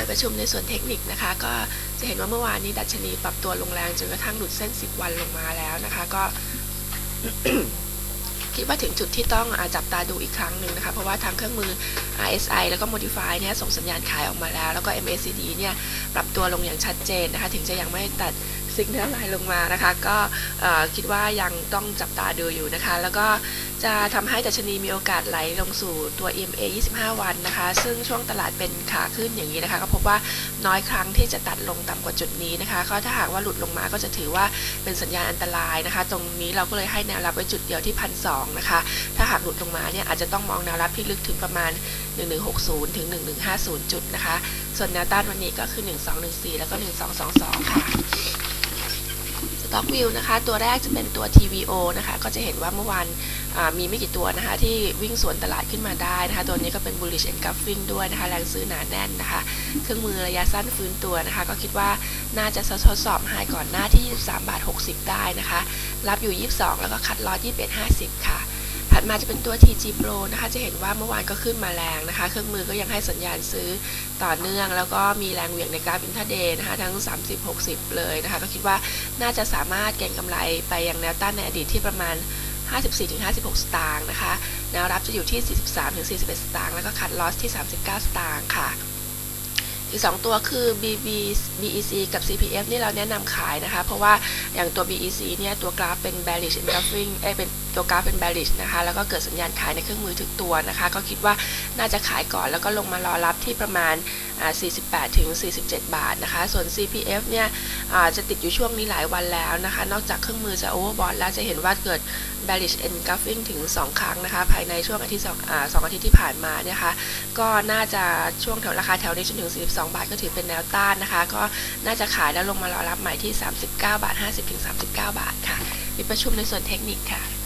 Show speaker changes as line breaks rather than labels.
ประชุมในส่วนเทคนิคนะคะก็จะเห็นว่าเมื่อวานนี้ดัชนีปรับตัวลงแรงจนกระทั่งหลุดเส้น10วันลงมาแล้วนะคะก็ คิดว่าถึงจุดที่ต้องจับตาดูอีกครั้งหนึ่งนะคะเพราะว่าทางเครื่องมือ RSI แล้วก็ Modify เนี่ยส่งสัญญาณขายออกมาแล้วก็ MACD เนี่ยปรับตัวลงอย่างชัดเจนนะคะถึงจะยังไม่ตัดซิกแนลไลน์ลงมานะคะก็คิดว่ายังต้องจับตาดูอยู่นะคะแล้วก็จะทำให้ดัชนีมีโอกาสไหลลงสู่ตัว EMA 25 วันนะคะซึ่งช่วงตลาดเป็นขาขึ้นอย่างนี้นะคะก็พบว่าน้อยครั้งที่จะตัดลงต่ำกว่าจุดนี้นะคะก็ถ้าหากว่าหลุดลงมาก็จะถือว่าเป็นสัญญาณอันตรายนะคะตรงนี้เราก็เลยให้แนวรับไว้จุดเดียวที่ 1,200 นะคะถ้าหากหลุดลงมาเนี่ยอาจจะต้องมองแนวรับที่ลึกถึงประมาณ 1160 ถึง 1150 จุดนะคะส่วนแนวต้านวันนี้ก็คือ 1214 แล้วก็ 1222 ค่ะStock View นะคะตัวแรกจะเป็นตัว TVO นะคะก็จะเห็นว่าเมื่อวานมีไม่กี่ตัวนะคะที่วิ่งสวนตลาดขึ้นมาได้นะคะตัวนี้ก็เป็น bullish engulfing ด้วยนะคะแรงซื้อหนาแน่นนะคะเครื่องมือระยะสั้นฟื้นตัวนะคะก็คิดว่าน่าจะทดสอบไฮก่อนหน้าที่ 23.60 ได้นะคะรับอยู่ 22 แล้วก็คัดลอส 21.50 ค่ะถัดมาจะเป็นตัว TG Pro นะคะจะเห็นว่าเมื่อวานก็ขึ้นมาแรงนะคะเครื่องมือก็ยังให้สัญญาณซื้อต่อเนื่องแล้วก็มีแรงเหวี่ยงในกราฟอินทราเดย์นะคะทั้ง 30-60 เลยนะคะก็คิดว่าน่าจะสามารถเก็งกำไรไปยังแนวต้านในอดีตที่ประมาณ 54-56 สตางค์นะคะแนวรับจะอยู่ที่ 43-41 สตางค์แล้วก็คัดลอสที่ 39 สตางค์ค่ะอีก2ตัวคือ BEC กับ CPF นี่เราแนะนำขายนะคะเพราะว่าอย่างตัว BEC เนี่ยตัวกราฟเป็น bearish engulfing เป็นตัวกราฟเป็น bearish นะคะแล้วก็เกิดสัญญาณขายในเครื่องมือถึงตัวนะคะก็คิดว่าน่าจะขายก่อนแล้วก็ลงมารอรับที่ประมาณ48 ถึง 47 บาทนะคะส่วน CPF เนี่ยจะติดอยู่ช่วงนี้หลายวันแล้วนะคะนอกจากเครื่องมือจะ overbought แล้วจะเห็นว่าเกิด bearish engulfing ถึง2 ครั้งนะคะภายในช่วงอาทิตย์2 อาทิตย์ที่ผ่านมาเนี่ยค่ะก็น่าจะช่วงแถวราคาแถวนี้จนถึง42 บาทก็ถือเป็นแนวต้านนะคะก็น่าจะขายแล้วลงมารอรับใหม่ที่ 39.50 ถึง 39 บาทค่ะมีประชุมในส่วนเทคนิคค่ะ